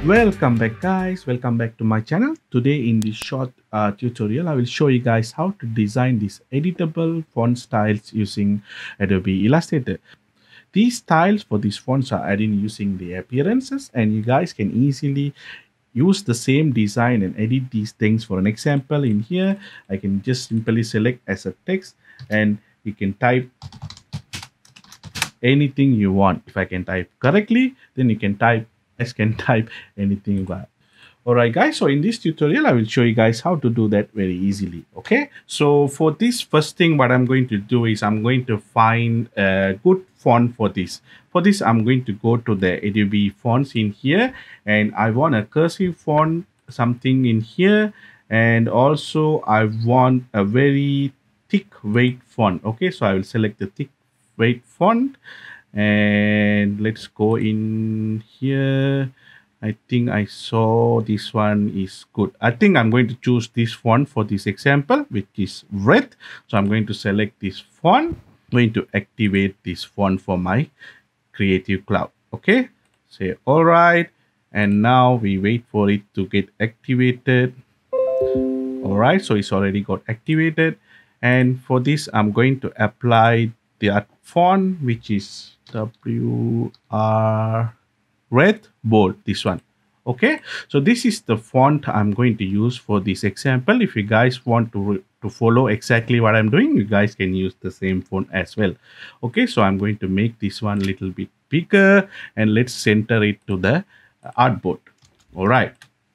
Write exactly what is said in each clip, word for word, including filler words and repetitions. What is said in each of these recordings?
Welcome back guys, welcome back to my channel. Today in this short uh, tutorial I will show you guys how to design these editable font styles using Adobe Illustrator. These styles for these fonts are added using the appearances, and you guys can easily use the same design and edit these things. For an example, in here I can just simply select as a text and you can type anything you want. If I can type correctly, then you can type guys can type anything you want. Alright guys, so in this tutorial I will show you guys how to do that very easily. Okay, so for this first thing what I'm going to do is I'm going to find a good font for this. For this I'm going to go to the Adobe fonts in here, and I want a cursive font something in here, and also I want a very thick weight font. Okay, so I will select the thick weight font, and let's go in here. I think I saw this one is good. I think I'm going to choose this font for this example, which is red. So I'm going to select this font. I'm going to activate this font for my Creative Cloud. Okay, say all right, and now we wait for it to get activated. All right, so it's already got activated, and for this I'm going to apply the font, which is W R red bold, this one. Okay, so this is the font I'm going to use for this example. If you guys want to to follow exactly what I'm doing, you guys can use the same font as well. Okay, so I'm going to make this one a little bit bigger, and let's center it to the artboard. All right,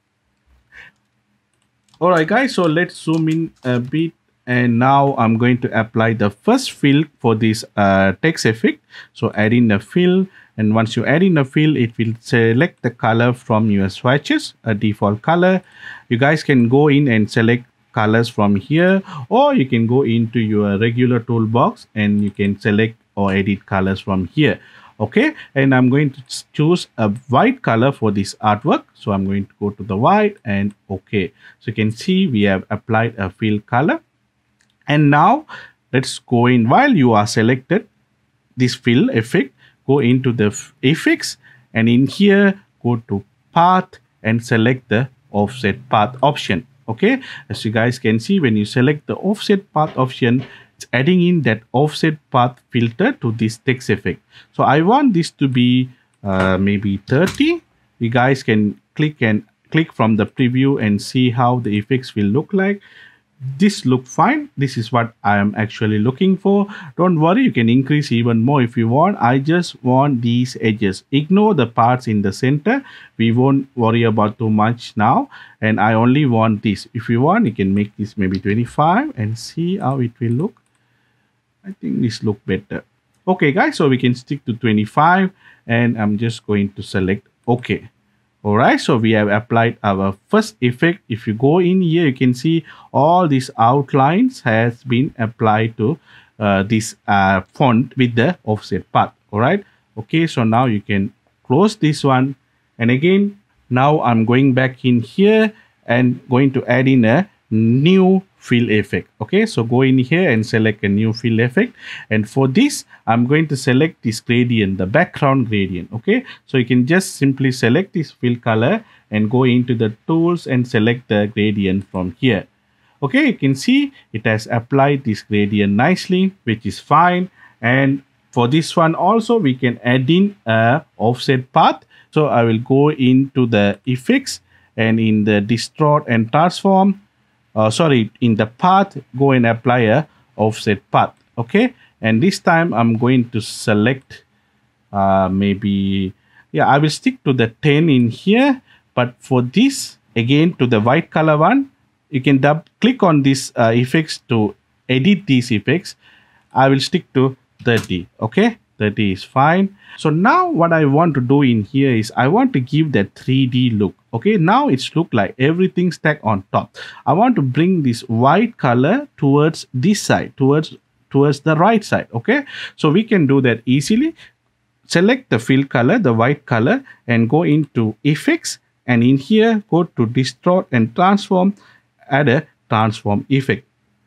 all right guys, so let's zoom in a bit. And now I'm going to apply the first fill for this uh, text effect. So add in the fill, and once you add in the fill, it will select the color from your swatches, a default color. You guys can go in and select colors from here, or you can go into your regular toolbox and you can select or edit colors from here. Okay, and I'm going to choose a white color for this artwork. So I'm going to go to the white and okay. So you can see we have applied a fill color. And now let's go in. While you are selected this fill effect, go into the effects, and in here go to path and select the offset path option. Okay, as you guys can see, when you select the offset path option, it's adding in that offset path filter to this text effect. So I want this to be uh, maybe thirty. You guys can click and click from the preview and see how the effects will look like. This look fine. This is what I am actually looking for. Don't worry, you can increase even more if you want. I just want these edges. Ignore the parts in the center. We won't worry about too much now, and I only want this. If you want, you can make this maybe twenty-five and see how it will look. I think this look better. Okay guys, so we can stick to twenty-five, and I'm just going to select okay. All right, so we have applied our first effect. If you go in here, you can see all these outlines has been applied to uh, this uh, font with the offset path. All right, okay, so now you can close this one, and again now I'm going back in here and going to add in a new fill effect. Okay, so go in here and select a new fill effect, and for this I'm going to select this gradient, the background gradient. Okay, so you can just simply select this fill color and go into the tools and select the gradient from here. Okay, you can see it has applied this gradient nicely, which is fine. And for this one also we can add in a offset path. So I will go into the effects, and in the distort and transform, Uh, sorry, in the path, go and apply a offset path. Okay, and this time I'm going to select uh, maybe, yeah, I will stick to the ten in here. But for this, again, to the white color one, you can double click on this uh, effects to edit these effects. I will stick to thirty. Okay, thirty is fine. So now what I want to do in here is I want to give that three D look. Okay, now it's look like everything stacked on top. I want to bring this white color towards this side, towards towards the right side. Okay, so we can do that easily. Select the fill color, the white color, and go into effects, and in here go to distort and transform, add a transform effect.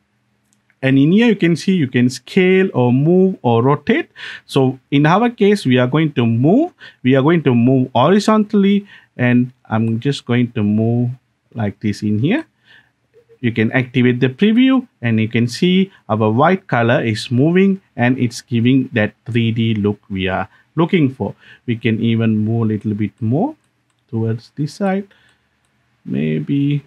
And in here you can see you can scale or move or rotate. So in our case, we are going to move. We are going to move horizontally, and I'm just going to move like this in here. You can activate the preview and you can see our white color is moving and it's giving that three D look we are looking for. We can even move a little bit more towards this side. Maybe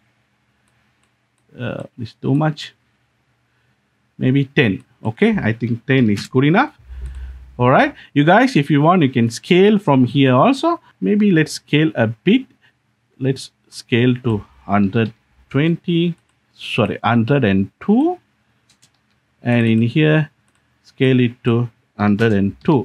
uh, it's too much. Maybe ten. Okay, I think ten is good enough. All right, you guys, if you want, you can scale from here also. Maybe let's scale a bit. Let's scale to one hundred twenty, sorry, one hundred two, and in here scale it to one hundred two.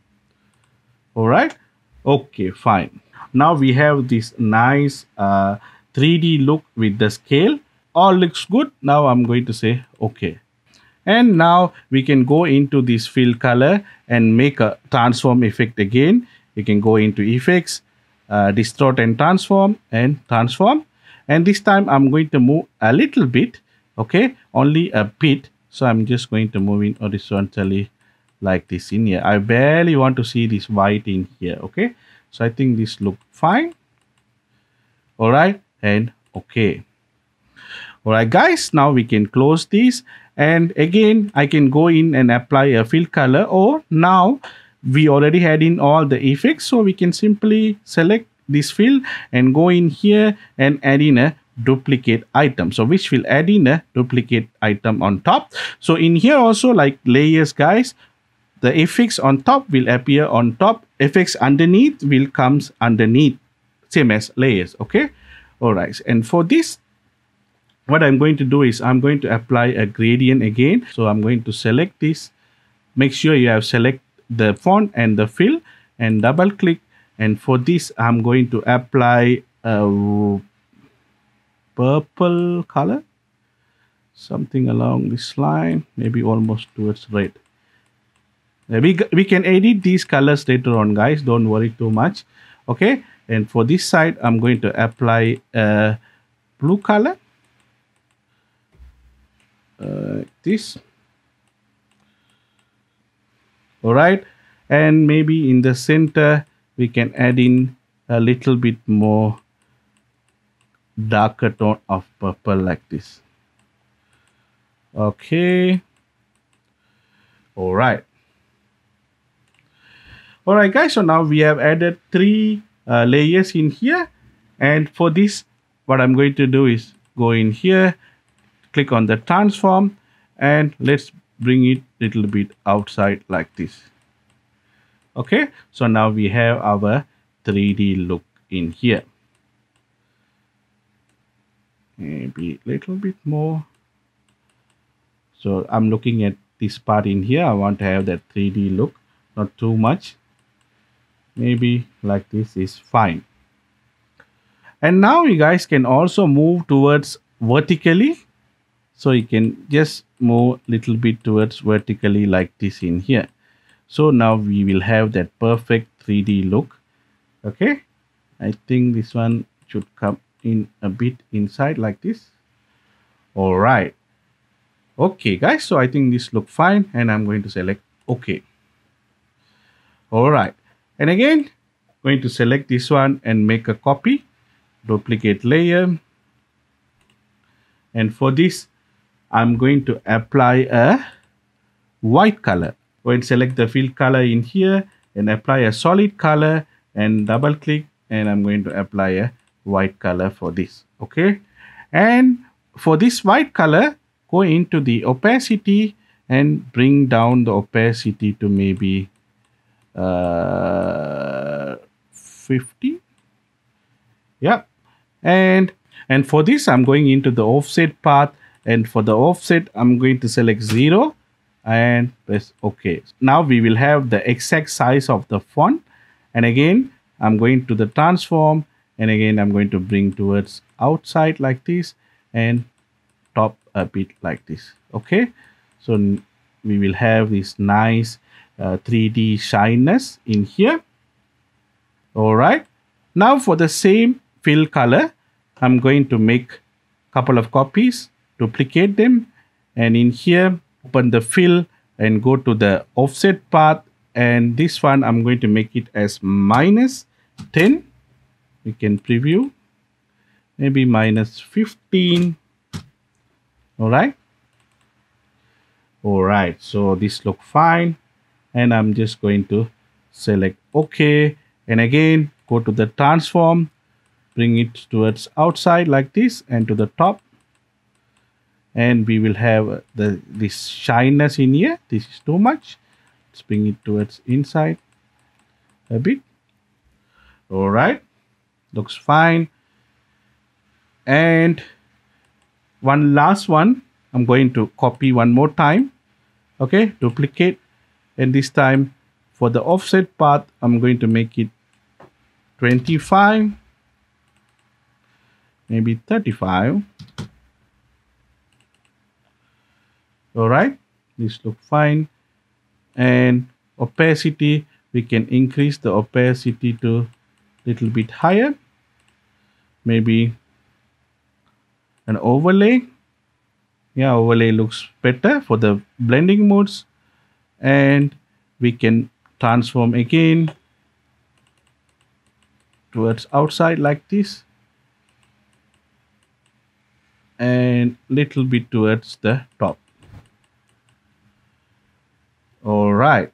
All right, okay, fine. Now we have this nice uh, three D look with the scale. All looks good. Now I'm going to say okay. And now we can go into this fill color and make a transform effect again. You can go into effects, uh, distort and transform, and transform. And this time I'm going to move a little bit, okay, only a bit. So I'm just going to move in horizontally like this in here. I barely want to see this white in here, okay. So I think this look fine. All right, and okay. All right, guys, now we can close this. And again, I can go in and apply a fill color, or now we already had in all the effects. So we can simply select this fill and go in here and add in a duplicate item. So which will add in a duplicate item on top. So in here also, like layers, guys, the effects on top will appear on top. Effects underneath will comes underneath, same as layers, okay. All right, and for this, what I'm going to do is I'm going to apply a gradient again. So I'm going to select this. Make sure you have select the font and the fill and double click. And for this, I'm going to apply a purple color, something along this line, maybe almost towards red. We, we can edit these colors later on, guys. Don't worry too much. Okay. And for this side, I'm going to apply a blue color. Uh, this. All right, and maybe in the center we can add in a little bit more darker tone of purple like this. Okay. All right. All right, guys. So now we have added three uh, layers in here, and for this, what I'm going to do is go in here. Click on the transform and let's bring it a little bit outside like this. Okay, so now we have our three D look in here. Maybe a little bit more. So I'm looking at this part in here. I want to have that three D look, not too much. Maybe like this is fine. And now you guys can also move towards vertically. So you can just move a little bit towards vertically like this in here. So now we will have that perfect three D look. Okay. I think this one should come in a bit inside like this. All right. Okay, guys. So I think this look fine and I'm going to select OK. All right. And again, going to select this one and make a copy, duplicate layer. And for this, I'm going to apply a white color. Go and select the fill color in here and apply a solid color and double click, and I'm going to apply a white color for this. Okay. And for this white color, go into the opacity and bring down the opacity to maybe uh, fifty. Yeah. And, and for this, I'm going into the offset path. And for the offset, I'm going to select zero and press OK. Now we will have the exact size of the font. And again, I'm going to the transform. And again, I'm going to bring towards outside like this and top a bit like this. Okay. So we will have this nice uh, three D shyness in here. All right. Now for the same fill color, I'm going to make a couple of copies. Duplicate them, and in here open the fill and go to the offset path, and this one I'm going to make it as minus ten. We can preview, maybe minus fifteen. All right. All right. So this look fine. And I'm just going to select OK. And again, go to the transform, bring it towards outside like this and to the top. And we will have the this shyness in here. This is too much. Let's bring it towards inside a bit. All right. Looks fine. And one last one, I'm going to copy one more time. Okay, duplicate. And this time for the offset path, I'm going to make it twenty-five, maybe thirty-five. All right, this look fine. And opacity, we can increase the opacity to a little bit higher. Maybe an overlay. Yeah, overlay looks better for the blending modes. And we can transform again towards outside like this. And little bit towards the top. All right.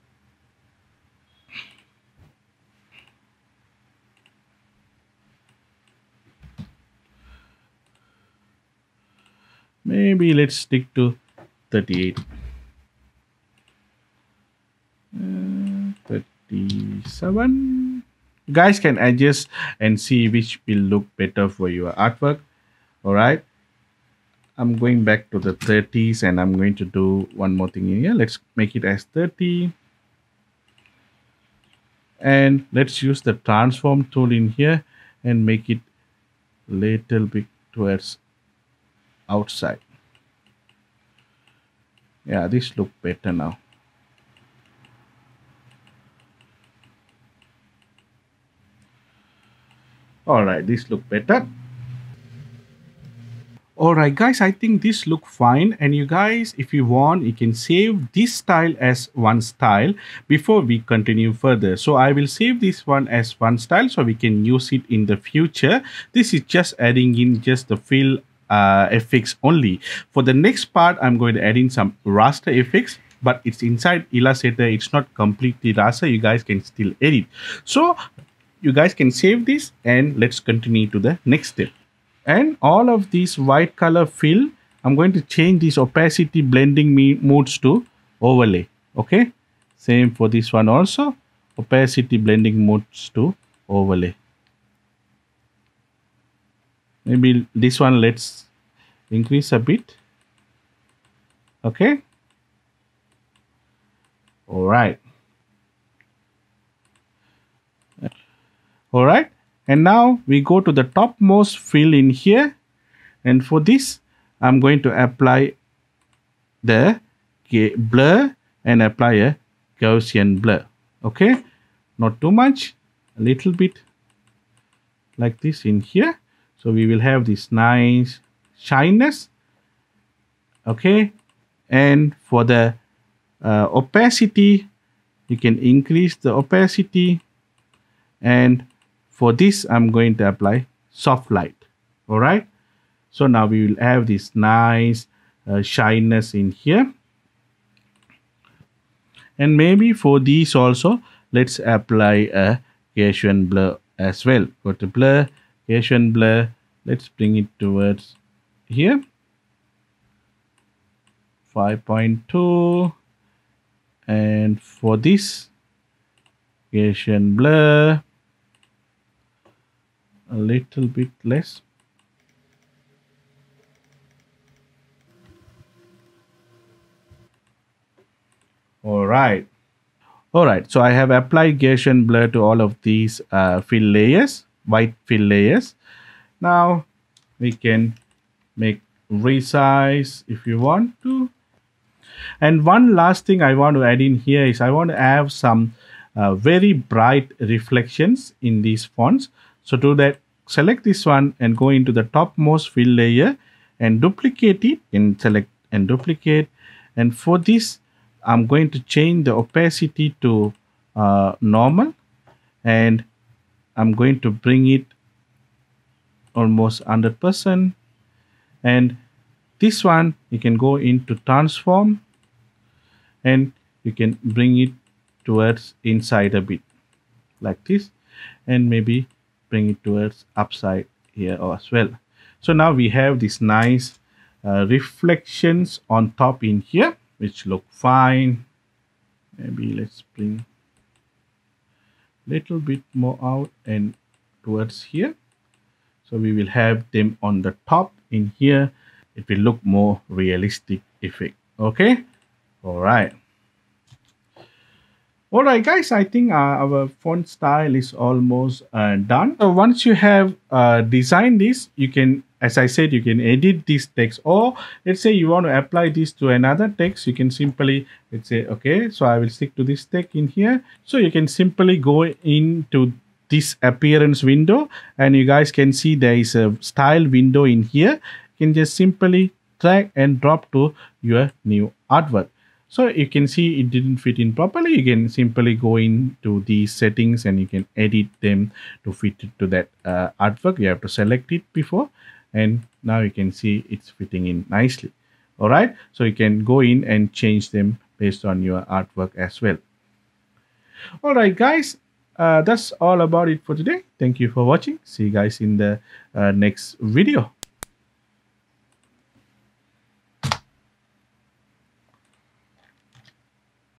Maybe let's stick to thirty-eight. Uh, thirty-seven. You guys can adjust and see which will look better for your artwork. All right. I'm going back to the thirties and I'm going to do one more thing in here. Let's make it as thirty. And let's use the transform tool in here and make it a little bit towards outside. Yeah, this look better now. All right, this look better. All right, guys, I think this look fine. And you guys, if you want, you can save this style as one style before we continue further. So I will save this one as one style so we can use it in the future. This is just adding in just the fill uh, effects only. For the next part, I'm going to add in some raster effects, but it's inside Illustrator. It's not completely raster. You guys can still edit. So you guys can save this and let's continue to the next step. And all of these white color fill, I'm going to change this opacity blending modes to overlay. Okay. Same for this one also. Opacity blending modes to overlay. Maybe this one, let's increase a bit. Okay. All right. All right. And now we go to the topmost fill in here. And for this, I'm going to apply the blur and apply a Gaussian blur. Okay. Not too much. A little bit like this in here. So we will have this nice shyness. Okay. And for the uh, opacity, you can increase the opacity. And for this, I'm going to apply soft light. All right. So now we will have this nice uh, shyness in here. And maybe for these also, let's apply a Gaussian blur as well. Go to blur, Gaussian blur. Let's bring it towards here. five point two. And for this, Gaussian blur. A little bit less. All right. All right. So I have applied Gaussian blur to all of these uh, fill layers, white fill layers. Now we can make resize if you want to. And one last thing I want to add in here is I want to have some uh, very bright reflections in these fonts. So to that, select this one and go into the topmost fill layer and duplicate it and select and duplicate. And for this, I'm going to change the opacity to uh, normal. And I'm going to bring it almost one hundred percent. And this one you can go into transform, and you can bring it towards inside a bit like this, and maybe bring it towards upside here as well. So now we have these nice uh, reflections on top in here, which look fine. Maybe let's bring little bit more out and towards here, so we will have them on the top in here. It will look more realistic effect. Okay, all right. All right, guys, I think uh, our font style is almost uh, done. So once you have uh, designed this, you can, as I said, you can edit this text, or let's say you want to apply this to another text, you can simply, let's say, okay, so I will stick to this text in here. So you can simply go into this appearance window, and you guys can see there is a style window in here. You can just simply drag and drop to your new artwork. So you can see it didn't fit in properly. You can simply go into these settings and you can edit them to fit it to that uh, artwork. You have to select it before, and now you can see it's fitting in nicely. All right, so you can go in and change them based on your artwork as well. All right, guys, uh, that's all about it for today. Thank you for watching. See you guys in the uh, next video.